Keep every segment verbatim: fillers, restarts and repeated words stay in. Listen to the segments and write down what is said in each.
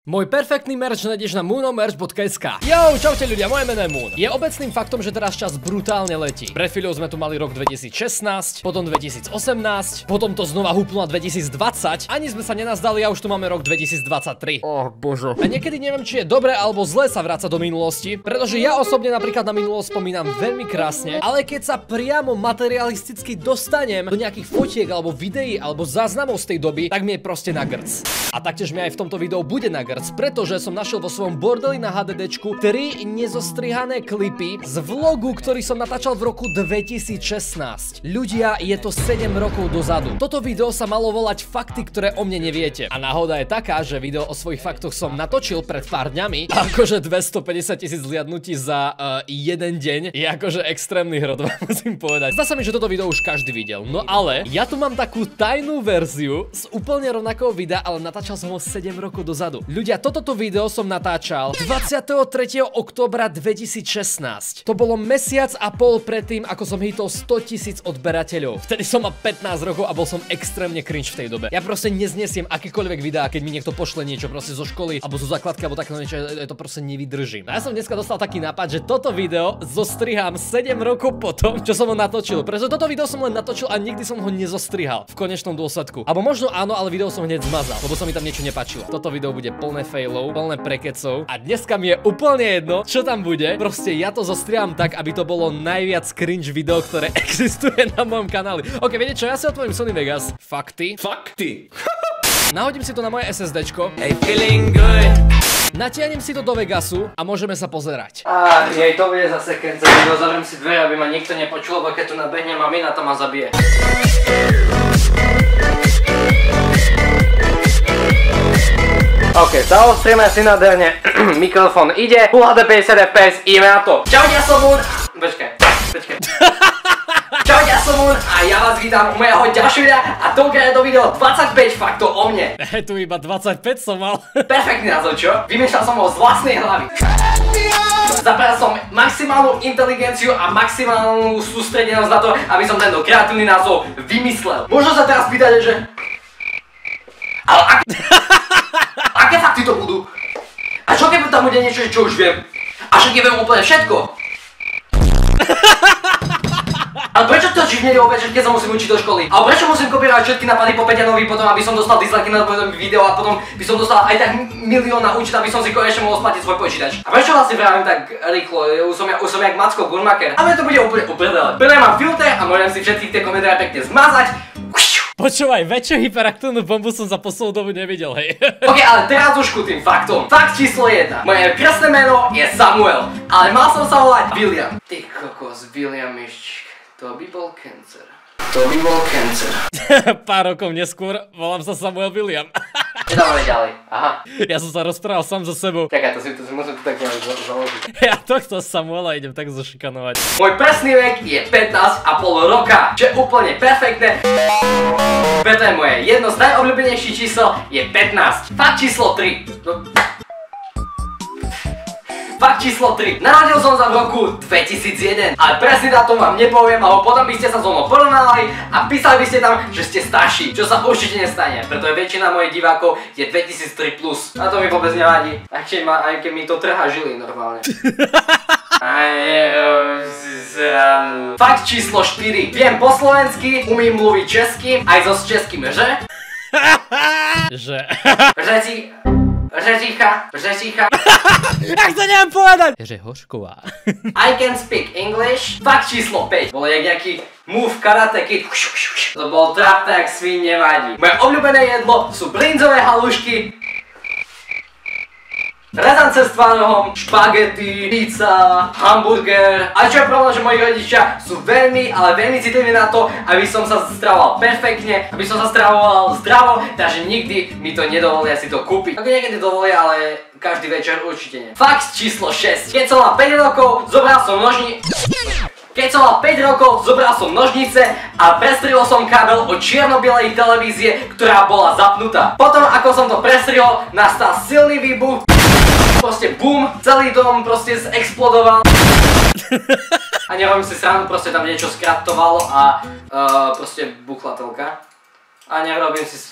Môj perfektný merch nájdeš na moonomerch bodka es ká. Yo, čaute ľudia, moje meno je Moon. Je obecným faktom, že teraz čas brutálne letí. Pred chvíľou sme tu mali rok dvetisícšestnásť, potom dvetisícosemnásť, potom to znova húplo na dvetisícdvadsať, ani sme sa nenazdali a už tu máme rok dvetisícdvadsaťtri. Oh bože. A niekedy neviem, či je dobre alebo zle sa vrácať do minulosti, pretože ja osobne napríklad na minulosť spomínam veľmi krásne, ale keď sa priamo materialisticky dostanem do nejakých fotiek alebo videí alebo záznamov z tej doby, tak mi je proste na grc. A taktiež mi aj v tomto videu bude na grc, pretože som našiel vo svojom bordeli na há dé déčku tri nezostrihané klipy z vlogu, ktorý som natáčal v roku dvetisícšestnásť. Ľudia, je to sedem rokov dozadu. Toto video sa malo volať Fakty, ktoré o mne neviete. A náhoda je taká, že video o svojich faktoch som natočil pred pár dňami. Akože dvestopäťdesiat tisíc zliadnutí za uh, jeden deň je akože extrémny hrot, musím povedať. Zdá sa mi, že toto video už každý videl. No ale ja tu mám takú tajnú verziu z úplne rovnakého videa, ale natáčal som ho sedem rokov dozadu. Ľudia, toto video som natáčal dvadsiateho tretieho októbra dvetisícšestnásť. To bolo mesiac a pol predtým, ako som hitol stotisíc odberateľov. Vtedy som mal pätnásť rokov a bol som extrémne cringe v tej dobe. Ja proste neznesiem akékoľvek videá, keď mi niekto pošle niečo proste zo školy alebo zo základky alebo takéto niečo, ja to proste nevydržím. A ja som dneska dostal taký nápad, že toto video zostrihám sedem rokov potom, čo som ho natočil. Pretože toto video som len natočil a nikdy som ho nezostrihal v konečnom dôsledku. Alebo možno áno, ale video som hneď zmazal, lebo sa mi tam niečo nepáčilo. Toto video bude plné failov, plné prekecov a dneska mi je úplne jedno, čo tam bude. Proste ja to zostriham tak, aby to bolo najviac cringe video, ktoré existuje na mojom kanáli. Ok, viete čo, ja si otvorím Sony Vegas. Fakty. Fakty. Nahodím si to na moje es es déčko. Hey, feeling good. Natiahnem si to do Vegasu a môžeme sa pozerať. Á, jej, to bude zase keď sa zavriem si dvere, aby ma nikto nepočul, lebo keď tu nabehnem a mina, to ma zabije. Ok, zaostríme si nádherne. Mikrofón ide, Full há dé päťdesiat ef pé es, ideme na to. Čau, ja som Moon. Počkaj, počkaj. Čau, ja som Moon a ja vás vítam u mojho ďalšieho videa a tentokrát je to video dvadsaťpäť faktov o mne. He, tu iba dvadsaťpäť som mal. Perfektný názov, čo? Vymýšľal som ho z vlastnej hlavy. Zapravil som maximálnu inteligenciu a maximálnu sústredenosť na to, aby som tento kreatívny názov vymyslel. Možno sa teraz pýtate, že... Ale ak... Aké fakty to budú? A čo keby tam bude niečo, čo už viem? A však ja viem úplne všetko. Ale prečo to čiž nejde opäť, keď sa musím učiť do školy? A prečo musím kopírovať všetky nápady po Peťanovi potom, aby som dostal dislajky na tom video a potom by som dostal aj tak milión na účet, aby som si konečne mohol splatiť svoj počítač? A prečo vlastne vravím tak rýchlo? Už som, ja, už som jak Macko Gurmaker. A mne to bude úplne uprdele. Prvne mám filter a môžem si všetkých tie komentáre pekne zmazať. Počúvaj, väčšiu hyperaktívnu bombu som za poslednú dobu nevidel, hej. Ok, ale teraz už ku tým faktom. Fakt číslo jedna. Moje krstné meno je Samuel, ale mal som sa volať William. Ty kokos, William Miščík. To by bol cancer. To by bol cancer. Pár rokov neskôr volám sa Samuel William. Čo dáme ďalej? Aha. Ja som sa rozprával sám so sebou. Čakaj, to si, to si musím tu tak nejak založiť. Ja tohto Samuela idem tak zošikanovať. Môj presný vek je pätnásť a pol roka, čo je úplne perfektné. Preto je moje jedno z najobľúbenejších čísel je pätnásť. Fakt číslo tri. No. Fakt číslo tri. Narodil som sa v roku dvetisícjeden, ale presný dátum vám nepoviem, alebo potom by ste sa so mnou porovnali a písali by ste tam, že ste starší, čo sa určite nestane, pretože väčšina mojich divákov je dvetisíctri plus. A to mi vôbec nevadí, aj keď, ma, aj keď mi to trhá žily normálne. Fakt číslo štyri. Viem po slovensky, umím mluviť česky, aj so s českým, že? Že? Řeci... Řeřícha, řeřícha. Jak to neviem povedať? Že Hošková. I can speak English. Fakt číslo päť. Bolo jak nejaký move karate kid. To bol trapné, jak svin nevadí. Moje obľúbené jedlo sú brinzové halušky, rezance s tvárohom, špagety, pizza, hamburger. A čo je problém, že moji rodičia sú veľmi, ale veľmi citliví na to, aby som sa stravoval perfektne, aby som sa stravoval zdravo, takže nikdy mi to nedovolia si to kúpiť. Ako niekedy dovolia, ale každý večer určite nie. Fakt číslo šesť. Keď som mal päť rokov, zobral som nožni... Keď som mal päť rokov, zobral som nožnice a prestrihol som kábel od čierno-bielej televízie, ktorá bola zapnutá. Potom, ako som to prestrihol, nastal silný výbuch. Proste bum, celý dom proste explodoval. A nerobím si srandu, proste tam niečo skratovalo a uh, proste buchla telka. A nerobím si...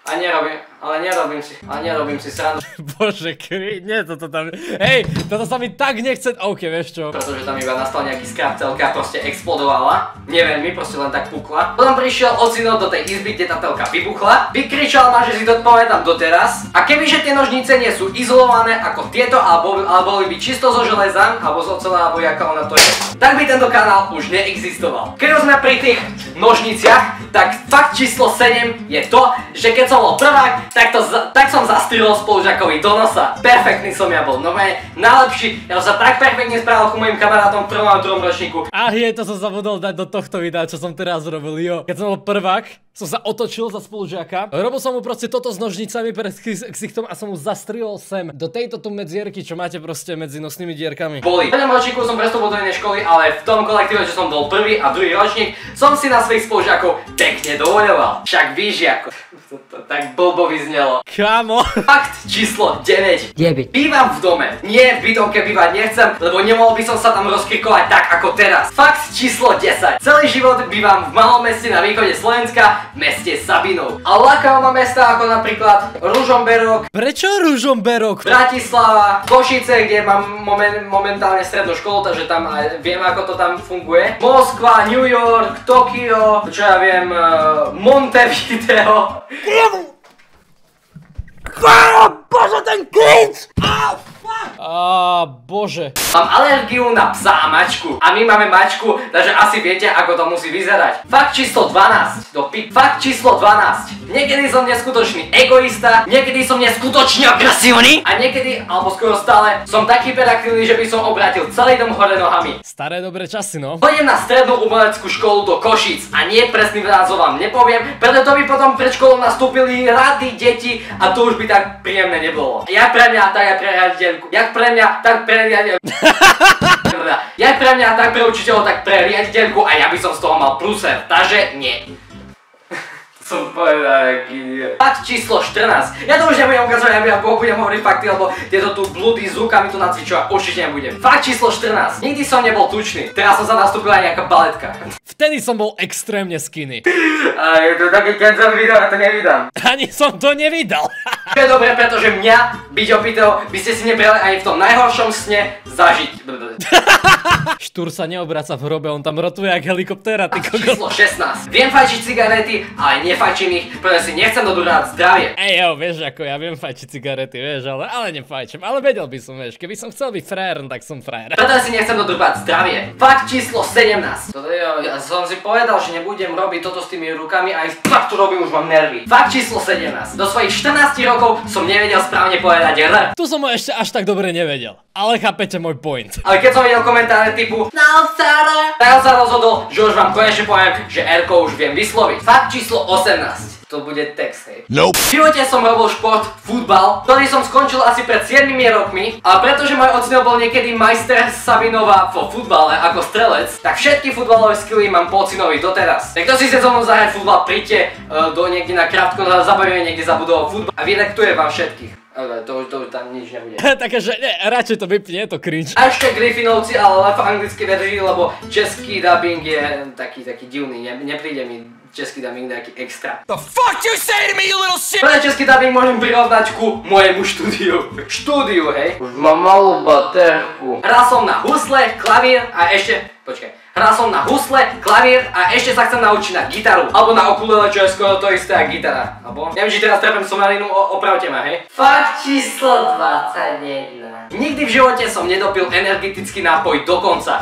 A nerobím, ale nerobím si, ale nerobím si srandu. Bože, kri, nie, toto tam, hej, toto sa mi tak nechce, ok, vieš čo. Pretože tam iba nastal nejaký skrapcelka a proste explodovala, neveľmi, proste len tak pukla. Potom prišiel ocino do tej izby, kde tá telka vybuchla, vykričal ma, že si to pamätám doteraz. A kebyže tie nožnice nie sú izolované ako tieto, alebo, alebo boli by čisto zo železa, alebo z ocela, alebo jaká ona to je, tak by tento kanál už neexistoval. Keď sme pri tých nožniciach, tak fakt číslo sedem je to, že keď som bol prvák, tak, to, tak som zastrelil spolužiakovi do nosa. Perfektný som ja bol, normálne najlepší. Ja som sa tak perfektne správal ku mojim kamarátom v prvom a druhom ročníku. A je, to som zabudol dať do tohto videa, čo som teraz robil, jo. Keď som bol prvák, som sa otočil za spolužiaka. Robil som mu proste toto s nožnicami pred ksichtom a som mu zastrelil sem do tejto tu medzierky, čo máte proste medzi nosnými dierkami. Boli. V prvom ročníku som prestúpil do inej školy, ale v tom kolektíve, že som bol prvý a druhý ročník, som si na svojich spolužiakov pekne dovoľoval. Však víš, ako to, to tak blbo vyznelo. Kámo. Fakt číslo deväť. deväť. Bývam v dome. Nie v bytovke bývať nechcem, lebo nemohol by som sa tam rozkrikovať tak ako teraz. Fakt číslo desať. Celý život bývam v malom meste na východe Slovenska, v meste Sabinov. A lákajú ma mesta ako napríklad Ružomberok. Prečo Ružomberok? Bratislava, Košice, kde mám momen, momentálne strednú školu, takže tam aj viem, ako to tam funguje. Moskva, New York, Tokio, čo ja viem, uh, Montevideo. Bože, ten cringe! Á, bože. Mám alergiu na psa a mačku. A my máme mačku, takže asi viete, ako to musí vyzerať. Fakt číslo dvanásť. Do pi... Fakt číslo dvanásť. Niekedy som neskutočný egoista, niekedy som neskutočne agresívny a niekedy, alebo skoro stále, som taký hyperaktívny, že by som obrátil celý dom hore nohami. Staré dobré časy, no. Chodím na strednú umeleckú školu do Košíc a nie presný názov vám nepoviem, preto to by potom pred školou nastúpili rady, deti a to už by tak príjemné nebolo. Jak pre mňa, tak aj pre riaditeľku. Jak pre mňa, tak pre riaditeľku. Jak pre mňa, tak pre učiteľov, tak pre riaditeľku a ja by som z toho mal pluser, takže nie. Som povedal, aký je. Fakt číslo štrnásť. Ja to už nebudem ukazovať, ja budem hovoriť fakty, lebo tieto tu blúdy s rukami tu nacvičovať určite nebudem. Fakt číslo štrnásť. Nikdy som nebol tučný. Teraz som sa nastúpila nejaká baletka. Vtedy som bol extrémne skinny. A je to také, keď som vydal, ja to nevydám. Ani som to nevydal. To je dobré, pretože mňa, byť opitého, by ste si nebrali ani v tom najhoršom sne zažiť. Štúr sa neobraca v hrobe, on tam rotuje jak helikoptéra, ty kokos. Číslo šestnásť. Viem fajčiť cigarety, ale nefajčím ich, pretože si nechcem dodurať zdravie. Ej jo, vieš ako, ja viem fajčiť cigarety, vieš, ale, ale nefajčím. Ale vedel by som, vieš, keby som chcel byť frajer, tak som frajer. Pretože si nechcem dodurať zdravie. Fakt číslo sedemnásť. Toto je, ja som si povedal, že nebudem robiť toto s tými rukami a aj fakt to robím, už mám nervy. Fakt číslo sedemnásť. Do svojich štrnástich rokov som nevedel správne povedať R. Tu som ho ešte až tak dobre nevedel. Ale chápete môj point. Ale keď som videl komentáre typu Nausara, tak sa rozhodol, že už vám konečne poviem, že R-ko už viem vysloviť. Fakt číslo osemnásť. To bude text, hej. Nope. V živote som robil šport, futbal, ktorý som skončil asi pred siedmimi rokmi, ale pretože môj ocino bol niekedy majster Sabinova vo futbale ako strelec, tak všetky futbalové skilly mám po ocinovi doteraz. Tak kto si chce so mnou zahrať futbal, príďte uh, do niekde na krátko, zabavíme niekde za budovou futbal a vyrektuje vám všetkých. Ale to, to už tam nič nebude. Takže ne, radšej to vypni, je to cringe. A ešte Griffinovci, ale v anglicky verzii, lebo český dubbing je taký, taký divný, ne, nepríde mi český dubbing nejaký extra. The fuck you say to me, you little shit? Pre český dubbing môžem prirovnať ku mojemu štúdiu. Štúdiu, hej? Už mám malú baterku. Hral som na husle, klavír a ešte... Počkaj. Hral som na husle, klavír a ešte sa chcem naučiť na gitaru. Alebo na ukulele, čo je skoro to isté ako gitara. Alebo... Neviem, či teraz trepem somarinu, opravte ma, hej? Fakt číslo dvadsaťjeden. Nikdy v živote som nedopil energetický nápoj do konca.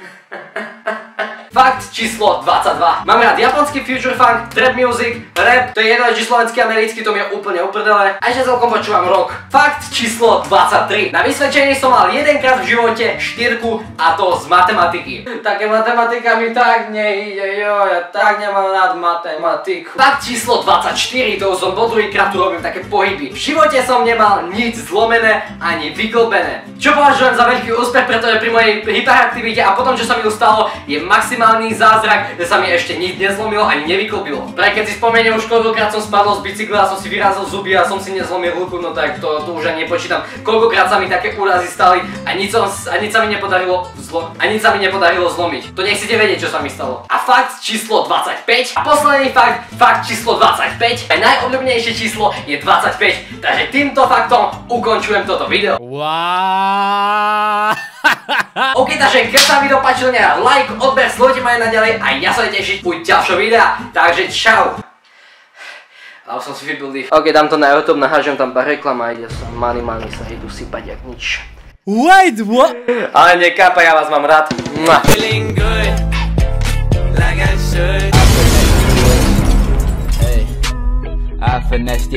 Fakt číslo dvadsaťdva. Mám rád japonský future funk, trap music, rap, to je jedno, či slovenský, americký, to mi je úplne uprdele. A ešte celkom počúvam rock. Fakt číslo dvadsaťtri. Na vysvedčení som mal jedenkrát v živote štyrku a to z matematiky. Také matematika mi tak nejde, jo, ja tak nemám rád matematiku. Fakt číslo dvadsaťštyri, to už som po druhýkrát tu robím také pohyby. V živote som nemal nič zlomené ani vyklbené. Čo považujem za veľký úspech, pretože pri mojej hyperaktivite a potom, čo sa mi to stalo, je maximálne maximálny zázrak, že sa mi ešte nič nezlomilo ani nevyklbilo. Pre keď si spomeniem, už koľkokrát som spadol z bicykla a som si vyrazil zuby a som si nezlomil ruku, no tak to, to už ani nepočítam. Koľkokrát sa mi také úrazy stali a nič, som, a nič sa mi nepodarilo zlo, a nič sa mi nepodarilo zlomiť. To nechcete vedieť, čo sa mi stalo. A fakt číslo dvadsaťpäť. A posledný fakt, fakt číslo dvadsaťpäť. A najobľúbenejšie číslo je dvadsaťpäť. Takže týmto faktom ukončujem toto video. Wow. OK, takže keď sa video páčilo, nedá like, odber, sledujte ma aj naďalej a ja sa teším u ďalšieho videa. Takže čau. A už som si vybil dých. OK, dám to na YouTube, nahážem tam pár reklam a ide sa money money sa idú sypať jak nič. Wait, what? Ale nekápa, ja vás mám rád. Feeling good, like I should. Hey, I finessed it.